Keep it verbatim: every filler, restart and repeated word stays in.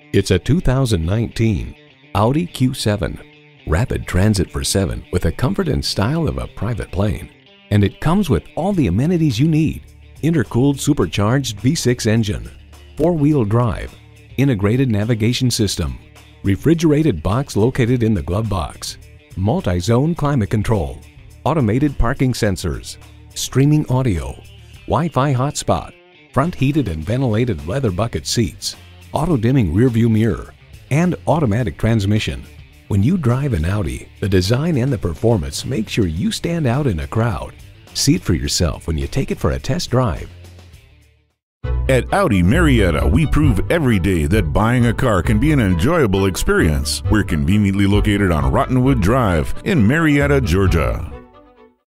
It's a two thousand nineteen Audi Q seven. Rapid transit for seven with the comfort and style of a private plane. And it comes with all the amenities you need. Intercooled supercharged V six engine, four-wheel drive, integrated navigation system, refrigerated box located in the glove box, multi-zone climate control, automated parking sensors, streaming audio, Wi-Fi hotspot, front heated and ventilated leather bucket seats, auto-dimming rearview mirror, and automatic transmission. When you drive an Audi, the design and the performance make sure you stand out in a crowd. See it for yourself when you take it for a test drive. At Audi Marietta, we prove every day that buying a car can be an enjoyable experience. We're conveniently located on Rottenwood Drive in Marietta, Georgia.